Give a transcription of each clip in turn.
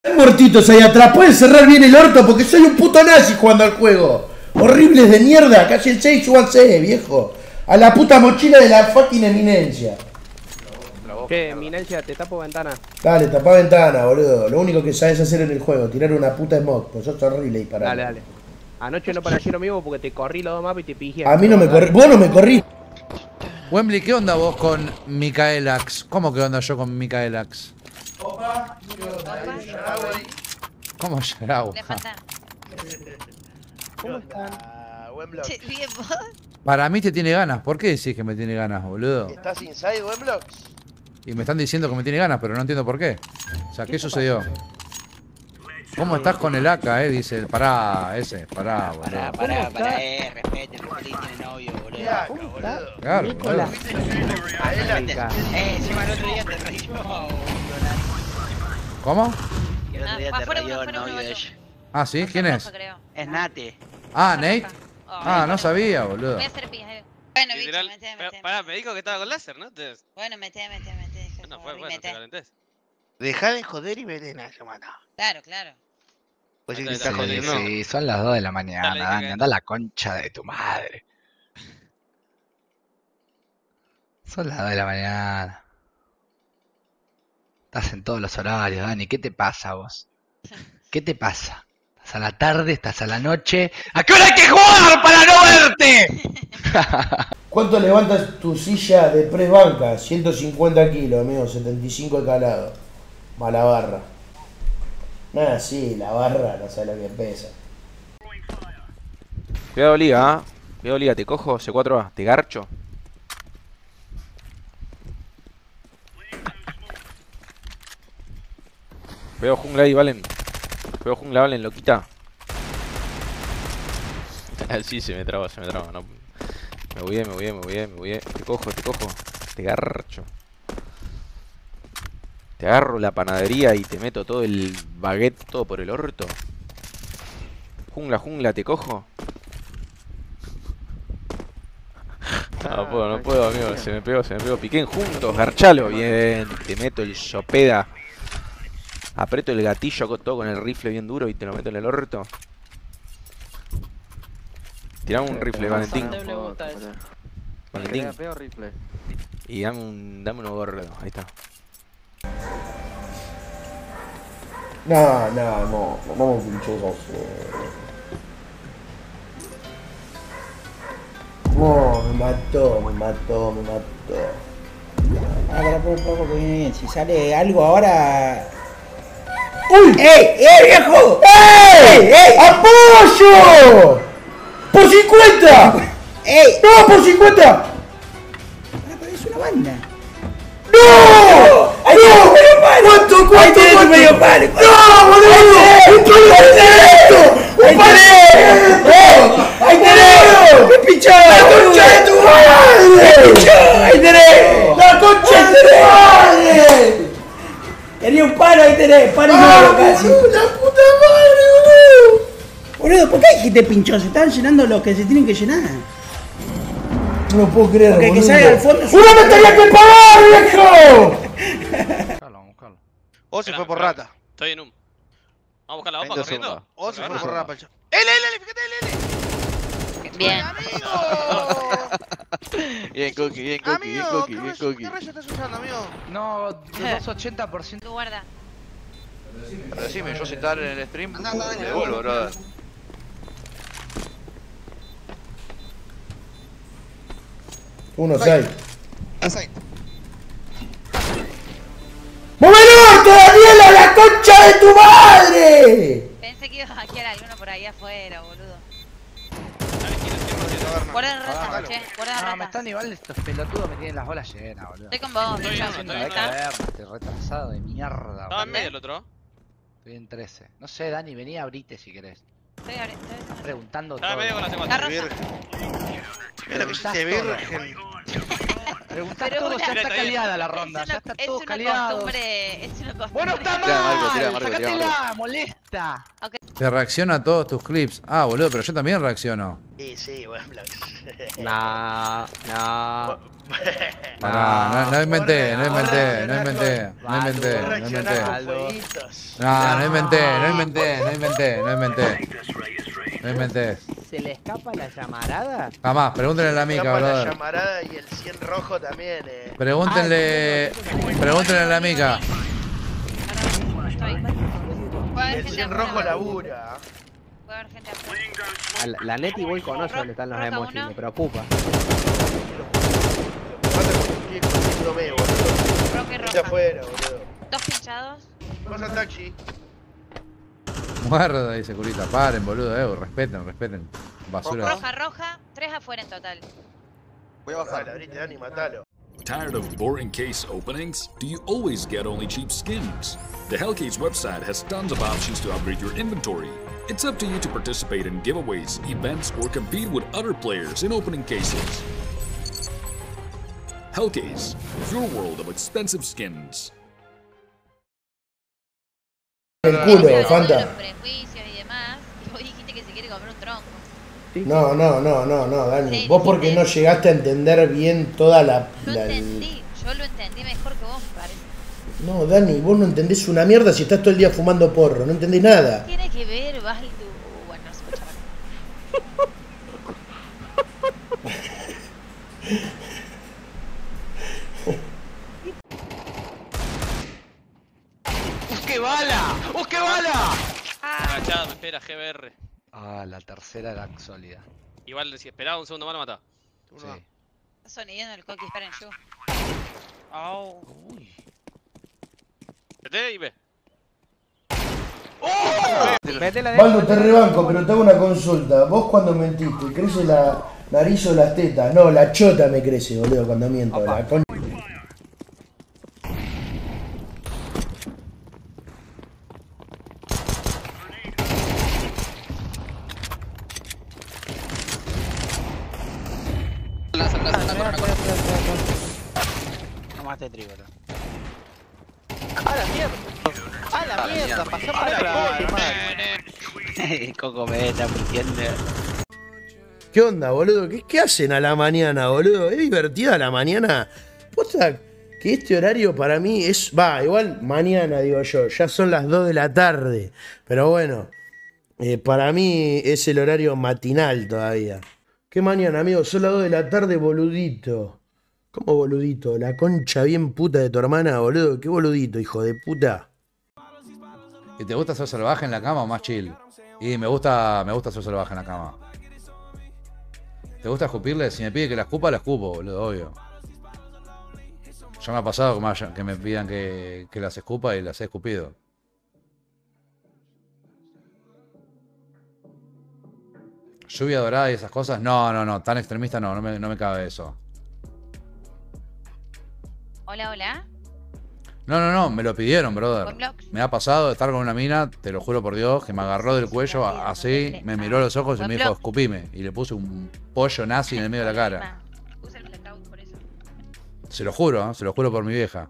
Muertitos ahí atrás, pueden cerrar bien el orto porque soy un puto nazi jugando al juego. Horribles de mierda, cállense y súbanse, viejo. A la puta mochila de la fucking eminencia. ¿Qué, eminencia? Te tapo ventana. Dale, tapá ventana, boludo. Lo único que sabes hacer en el juego, tirar una puta smoke, pues sos horrible y pará. Dale, dale. Anoche no pareció lo mismo porque te corrí los dos mapas y te pijé. A mí no me corrí, vos no me corrí. Wembley, ¿qué onda vos con Micaelax? ¿Cómo que onda yo con Micaelax? Opa, ¿Cómo Yaragua? ¿Cómo están? Wemblox. Bien, vos. Para mí te tiene ganas. ¿Por qué decís que me tiene ganas, boludo? ¿Estás inside, Wemblox? Y me están diciendo que me tiene ganas, pero no entiendo por qué. O sea, ¿qué sucedió? ¿Cómo estás con el AK, dice el pará, pará, boludo. Pará, respete, el feliz tiene novio, boludo. ¿Cómo está? Claro, boludo. Encima el otro día te rayó, boludo. ¿Cómo? El otro día te Afuera rayó uno, el novio de uno. ella. Ah, ¿sí? ¿Quién es? Es Nate. Ah, Nate. Ah, no sabía, boludo. Voy a hacer pija. Bueno, bicho, Literal, mete. pará, me dijo que estaba con láser, ¿no? Bueno, mete. No fue, bueno, te calentés. Dejá de joder y vete a la semana. Claro. Pues si Dale, te estás dale, jodiendo. Sí, son las 2 de la mañana, Dale, Dani, que- anda a la concha de tu madre. Son las 2 de la mañana. Estás en todos los horarios, Dani. ¿Qué te pasa vos? ¿Qué te pasa? ¿Estás a la tarde? ¿Estás a la noche? ¿A qué hora hay que jugar para no verte? ¿Cuánto levantas tu silla de press banca? 150 kilos, amigo, 75 de calado. Mala barra. Nada, sí, la barra, no sé lo que pesa. Cuidado liga, Cuidado liga, te cojo, C4A, te garcho. Cuidado jungla ahí, Valen. Cuidado jungla, Valen, loquita. Sí, se me traba, no. Me voy. Te cojo. Te garcho. Te agarro la panadería y te meto todo el baguette, todo por el orto. Jungla, te cojo. No puedo, amigo. Se me pegó. Piquen juntos, garchalo. Bien, te meto el sopeda. Aprieto el gatillo todo con el rifle bien duro y te lo meto en el orto. Tirame un rifle, Valentín. Y dame uno gordo. Ahí está. No, vamos pinchosos. No, me mató. Para, porque viene bien. Si sale algo ahora. ¡Uy! ¡Ey, viejo! ¡Ey! ¡Apoyo! ¡Por 50! ¡Ey! ¡No, por 50! Pero es una banda. ¡No! ¿Cuánto? Ahí tenés tu medio palo. ¡No, boludo! ¡Un palo! ¡Ahí tenés! ¡Qué pichón! ¡La concha de tu madre! ¡Qué pichón! ¡Ahí tenés! ¡La concha de tu madre! Tenía un palo, ahí tenés. Palo y medio casi. ¡La puta madre, boludo! Boludo, ¿por qué hay gente pinchón? Se están llenando los que se tienen que llenar. No lo puedo creer, Porque el que boludo. sale al fondo es ¡Una me tenía que pagar, viejo! Buscalo. O se fue por rata. Estoy en un. Vamos a buscar la bomba 20 corriendo. segundos. O se fue por rata. Fíjate, L. Bien. Bien, Cookie, Amigo, ¿qué rayo estás usando, amigo? No, 280%. Tú guarda. Pero decime, yo si estar en el stream, te devuelvo, brother. Uno, 6. Así. ¡Móvelo, Daniela, la concha de tu madre! Pensé que iba a hackear alguno por ahí afuera, boludo. Dale, quiero Guarda rata, che. Guarda No, me rata. están igual estos pelotudos, me tienen las bolas llenas, boludo. Estoy con vos, Estoy bicho. en uno, Estoy retrasado de mierda, Estaba en boludo. medio el otro. Estoy en 13. No sé, Dani, vení a abrite si querés. Estoy Estás preguntando Estaba en todo. medio con la La C4. rosa. Mira lo que hiciste, virgen. Preguntás Pero todo, una- ya está Mira, caliada la ronda, ya está todo caliado. Es una costumbre. Bueno, está Tira, Marco, mal, tira, Marco, tira, sacátela, molesta. Te reacciona a todos tus clips. Ah, boludo, pero yo también reacciono. Sí, bueno, No. Pará, no inventé. No inventé. ¿Se le escapa la llamarada? Jamás, pregúntenle a la mica, la boludo. llamarada y el 100 rojo también, Pregúntenle a la mica. Puede haber El gente 100 afuera. rojo labura. Puede haber gente afuera. La Neti igual conoce dónde están los Roca emojis, uno. me preocupa. Roca y Está roja. afuera, boludo. 2 pinchados. Vas al taxi. Muerda, dice Curita. Paren, boludo, respeten. Basura. Roja. 3 afuera en total. Voy a bajar. Dale, abrite, Dani, matalo. Tired of boring case openings? Do you always get only cheap skins? The Hellcase website has tons of options to upgrade your inventory. It's up to you to participate in giveaways, events, or compete with other players in opening cases. Hellcase, your world of expensive skins. El culo, Pero los Fanta. prejuicios y demás. Y vos dijiste que se quiere comer un tronco. No, Dani. Sí, Vos sí, porque sí. no llegaste a entender bien toda la... Yo lo entendí mejor que vos, me parece. No, Dani, vos no entendés una mierda si estás todo el día fumando porro. No entendés nada. Tiene que ver, Baldu. Bueno, no se escucha ¡Qué bala! ¡Oh, qué bala! Agachado, me espera GBR. Ah, la tercera era sólida. Igual si esperaba un segundo más lo mataba. Sí. Está sonidando el coqui, esperen yo. Oh. Uy. Vete y ve. Métela de Baldo, te rebanco, pero te hago una consulta. Vos cuando mentiste, ¿crece la nariz o las tetas? No, la chota me crece, boludo, cuando miento. La con... No mate trigo, bro. ¡A la mierda! Pasó por ahí. Coco me está mintiendo. ¿Qué onda, boludo? ¿Qué hacen a la mañana, boludo? ¿Es divertida a la mañana? Posta que este horario para mí es... Va, igual mañana, digo yo. Ya son las 2 de la tarde. Pero bueno, para mí es el horario matinal todavía. ¿Qué mañana, amigo? Son las 2 de la tarde, boludito. ¿Cómo boludito? La concha bien puta de tu hermana, boludo. ¿Qué boludito, hijo de puta? ¿Y te gusta ser salvaje en la cama o más chill? Y me gusta ser salvaje en la cama. ¿Te gusta escupirle? Si me pide que la escupo, boludo, obvio. Ya me ha pasado que me pidan que las escupa y las he escupido. Lluvia dorada y esas cosas, no, tan extremista no me cabe eso. Hola. No, me lo pidieron, brother. Con blocks. Me ha pasado de estar con una mina, te lo juro por Dios, que me agarró del cuello así, me miró a los ojos y me dijo, escupime. Y le puse un pollo nazi en el medio de la cara. Usa el blackout por eso. Se lo juro por mi vieja.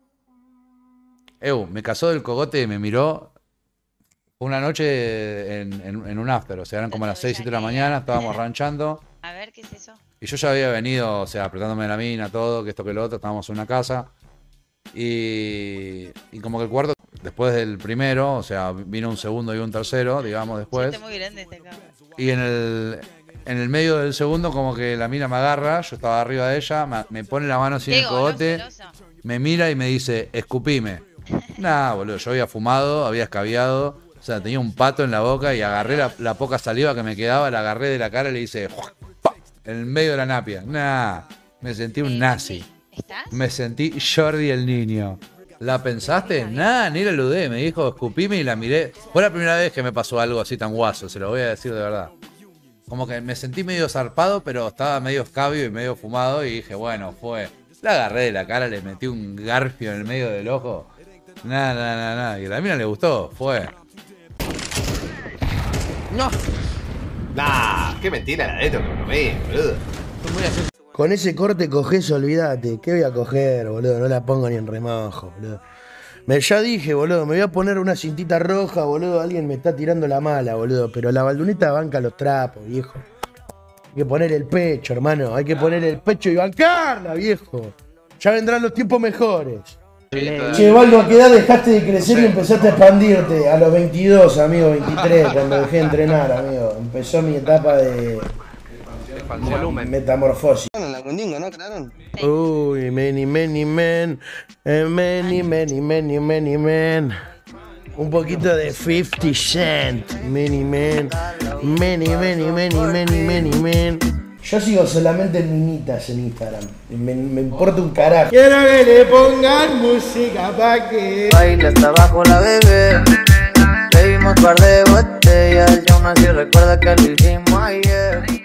Me casó del cogote y me miró una noche en un after, o sea, eran como las 6, 7 de la mañana, estábamos ranchando. A ver, ¿qué es eso? Y yo ya había venido, o sea, apretándome la mina, todo, que esto que lo otro, estábamos en una casa. Y como que el cuarto, después del primero, o sea, vino un segundo y un tercero, digamos, después. Está muy grande esta cámara. Y en el medio del segundo, como que la mina me agarra, yo estaba arriba de ella, me pone la mano así en el cogote, me mira y me dice, escupime. Nah, boludo, yo había fumado, había escabiado, o sea, tenía un pato en la boca y agarré la poca saliva que me quedaba, la agarré de la cara y le hice, ¡pah! En el medio de la napia. Nah, me sentí un nazi. ¿Estás? Me sentí Jordi el niño. ¿La pensaste? Nah, ni la ludé. Me dijo, escupime y la miré. Fue la primera vez que me pasó algo así tan guaso, se lo voy a decir de verdad. Como que me sentí medio zarpado, pero estaba medio escabio y medio fumado y dije, bueno, fue. La agarré de la cara, le metí un garfio en el medio del ojo. Nah. Y a la mina le gustó, fue. No. Nah, qué mentira la de esto que lo vi, boludo. Con ese corte cogés, olvídate. ¿Qué voy a coger, boludo? No la pongo ni en remojo, boludo. Ya dije, boludo, me voy a poner una cintita roja, boludo. Alguien me está tirando la mala, boludo. Pero la baldunita banca los trapos, viejo. Hay que poner el pecho, hermano. Hay que poner el pecho y bancarla, viejo. Ya vendrán los tiempos mejores. Che, Baldo, ¿a qué edad dejaste de crecer y empezaste a expandirte? A los 22, amigo, 23, cuando dejé de entrenar, amigo. Empezó mi etapa de metamorfosis. En la Cundingo, ¿no? Claro. Uy, many men. Un poquito de 50 Cent. Many men. Yo sigo solamente minitas en Instagram. Me importa un carajo. Quiero que le pongan música pa' que baila hasta abajo la bebé. Bebimos par de botellas y aún así recuerda que lo hicimos ayer.